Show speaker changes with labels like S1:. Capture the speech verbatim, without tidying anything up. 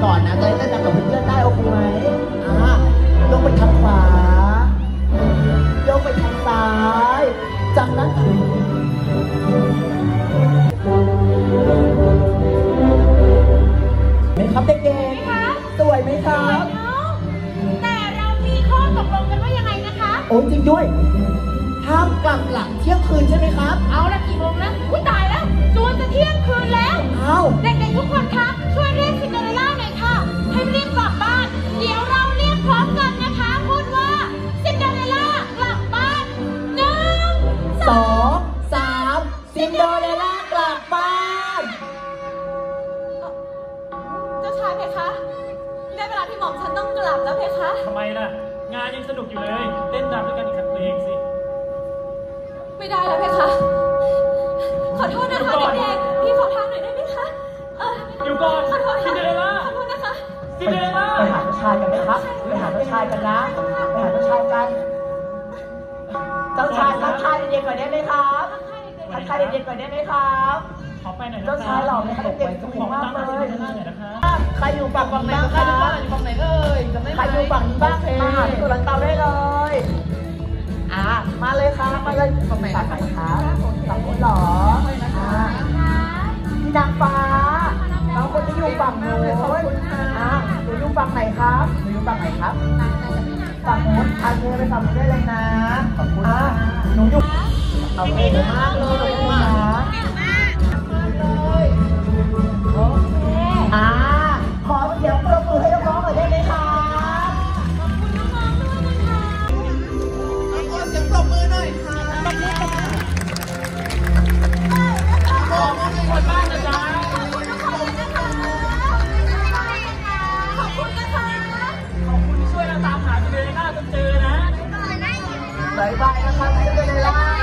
S1: ก่อนนะจะได้เล่นกับเพื่อนๆได้โอเคไหมอ่ะโยกไปทางขวาโยกไปทางซ้ายจากนั้นไหมครับเด็กๆสวยไหมครับ
S2: แต่เรามีข้อตกลงกันว่ายังไงนะคะ
S1: โอ้จริงด้วยห้ามกลับหลังเที่ยงคืนใช่ไหมครับ
S2: เอาละกี่โมงแล้วอุ้ยตายแล้วจวนจะเที่ยงคืนแล้ว
S1: เอา
S2: เด็กๆทุกคนคะช่วยเรียกซินเดอเรลล่าหน่อยค่ะให้รีบกลับบ้านเดี๋ยวเราเรียกพร้อมกันนะคะพูดว่าซินเดอเรลล่ากลับบ้านหนึ่ง
S1: สองสามซินเดอเรลล่ากลับบ้าน
S2: เจ้าชายเพคะได้เวลาที่หม่อมฉันต้องกลับแล้วเพคะ
S3: ทำไมล่ะงานยังสนุกอยู่เลยเต้นรำด้วยกันอีกสักเพลงสิ
S2: ไม่ได้แล้วเพคะขอโทษนะคะเด็กๆพี่ขอทางหน่อยได้ไหมคะเออ
S3: อยู่ก่อน
S2: ขอโทษ
S3: ซินเดอเรลล่า
S2: ขอโทษนะคะ
S3: ซินเดอเรลล่า
S1: ไปหาเจ้าชายกันไหมครับไปหาเจ้าชายกันนะไปหาเจ้าชายกันเจ้าชายทักทายเด็กๆก่อนได้ไหมครับทักทายเด็กๆก่อนได้ไหมครับ
S3: ขอไปหน่อยนะ
S1: เจ้าชายหล่อไหมครับเด็กๆสวยมากเลยใครอยู่ฝั่งนี้บ้างคะอยู่ฝั่งไหนเอ่ยใครอยู่ฝั่งนี้บ้างมาหาที่ตัวหลังเตาได้เลยอ่ะมาเลยค่ะมาเลยฝั่งไหนฝั่งไหนคะฝั่งนู้นหรออ่าพี่นางฟ้าน้องคนที่อยู่ฝั่งนู้นอ่ะหนูอยู่ฝั่งไหนครับหนูอยู่ฝั่งไหนครับฝั่งนู้นอันนี้ไปฝั่งนู้นได้เลยนะขอบคุณอ่ะหนูอยู่เอาไปเลยมากเลยนะโอเคอ่าขอเสียงปรบมือให้น้องๆหน่อยได้ไหมคะขอบคุณน้องๆด้วยนะคะขอเสียงปรบมือหน่อยค่ะขอบคุณคนบ้านนะจ๊ะ
S2: ขอบคุณทุกคนนะคะขอบคุณนะคะ
S3: ขอบคุณที่ช่วยเราตามหาซินเดอเรลล่าจนเจอนะ
S1: บายบายนะคะซินเดอเรลล่า